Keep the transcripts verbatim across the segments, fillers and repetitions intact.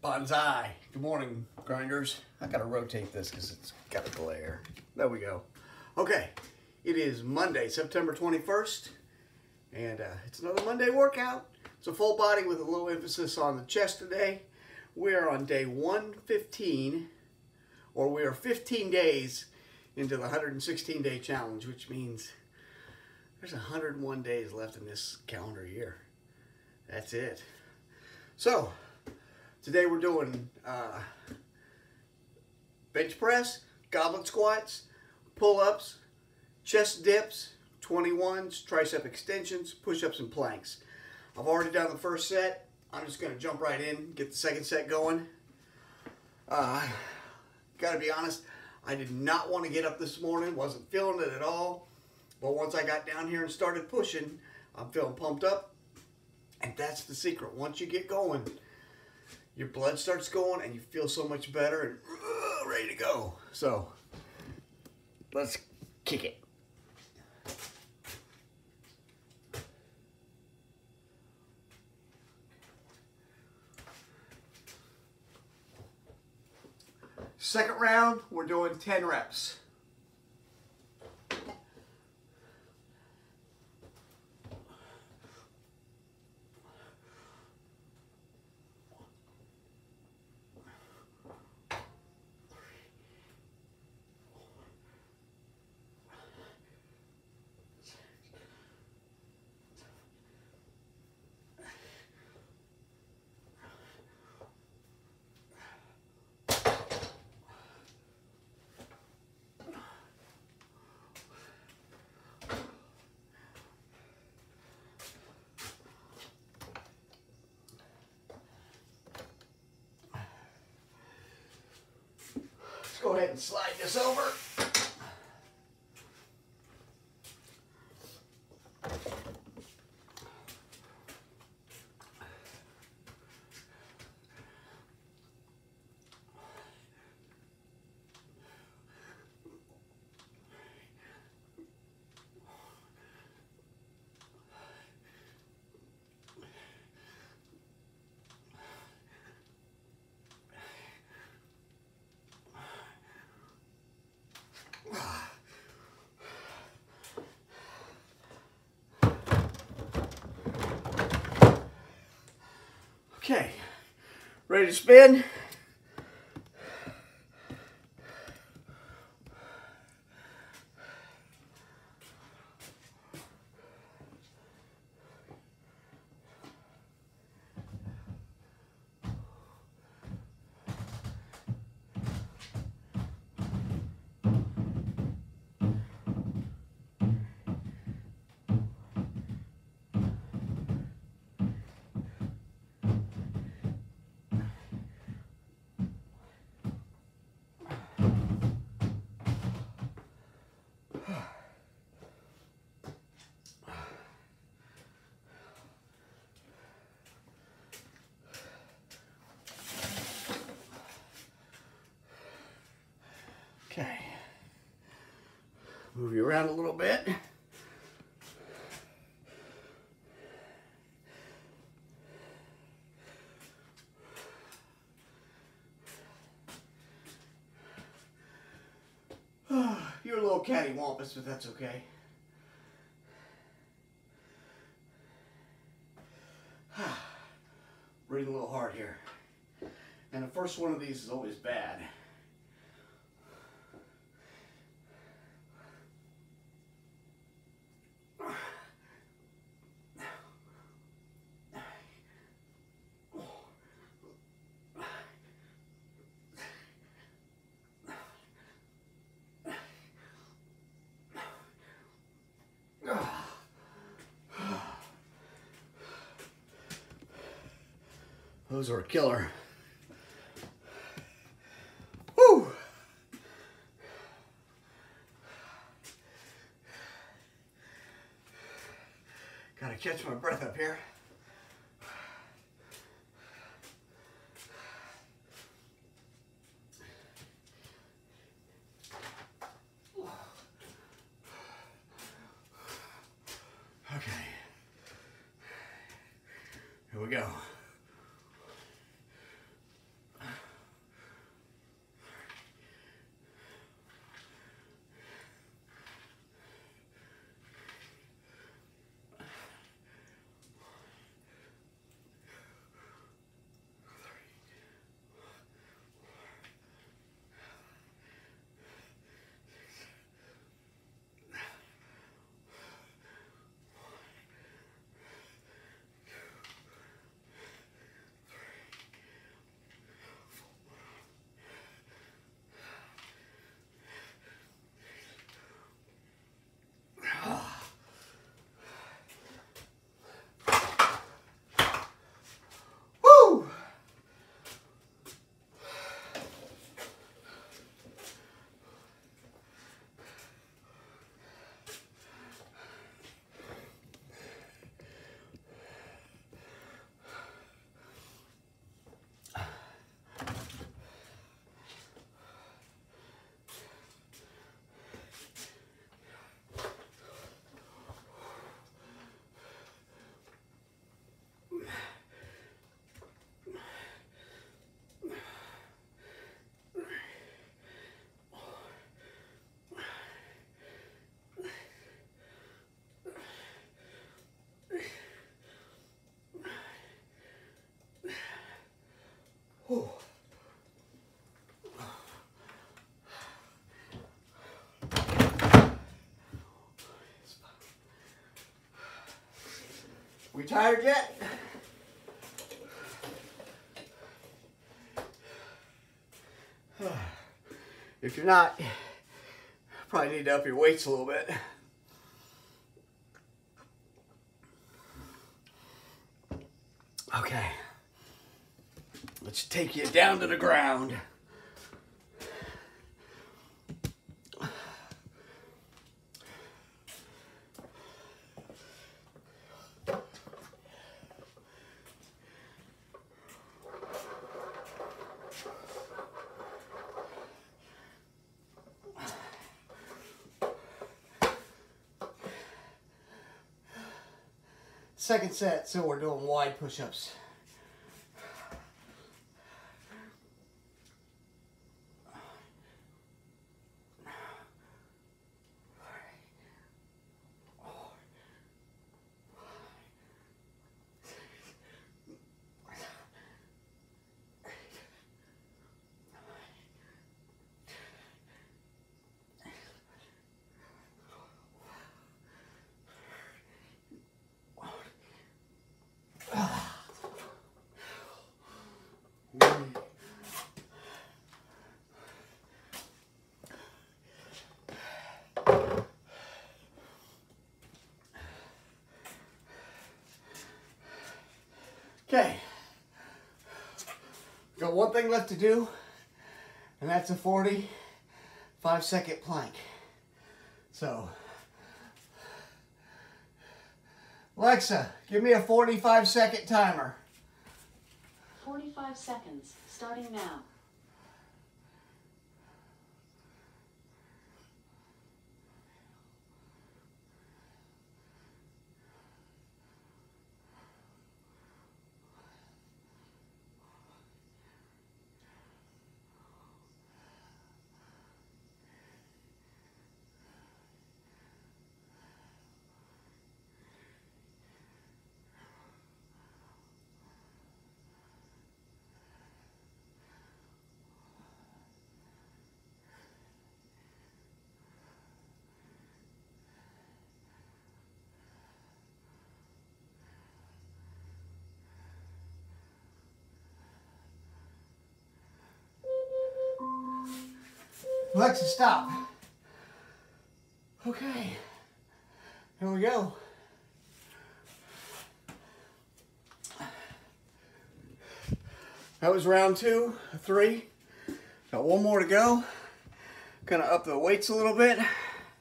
Bonsai. Good morning, grinders. I gotta rotate this because it's got a glare. There we go. Okay, it is Monday, September twenty-first, and uh, it's another Monday workout. It's a full body with a little emphasis on the chest today. We are on day one fifteen, or we are fifteen days into the one hundred sixteen day challenge, which means there's one hundred one days left in this calendar year. That's it. So, today we're doing uh, bench press, goblet squats, pull-ups, chest dips, twenty-ones, tricep extensions, push-ups, and planks. I've already done the first set. I'm just going to jump right in, get the second set going. Uh, gotta be honest, I did not want to get up this morning, wasn't feeling it at all. But once I got down here and started pushing, I'm feeling pumped up. And that's the secret. Once you get going, your blood starts going and you feel so much better and uh, ready to go. So, let's kick it. Second round, we're doing ten reps. Go ahead and slide this over. Okay, ready to spin? Okay, move you around a little bit. You're a little cattywampus, but that's okay. Breathe a little hard here. And the first one of these is always bad. Those are a killer. Woo! Gotta catch my breath up here. Okay. Here we go. Tired yet? If you're not, probably need to up your weights a little bit. Okay. Let's take you down to the ground. Second set, so we're doing wide push-ups. Okay, got one thing left to do, and that's a forty-five second plank. So, Alexa, give me a forty-five second timer. forty-five seconds, starting now. Alexa, stop. Okay, here we go. That was round two, three. Got one more to go. Gonna up the weights a little bit. And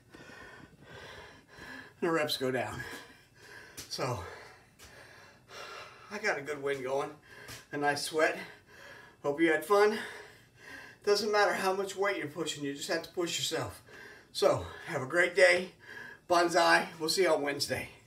the reps go down. So, I got a good win going. A nice sweat. Hope you had fun. Doesn't matter how much weight you're pushing, you just have to push yourself. So, have a great day. Banzai. We'll see you on Wednesday.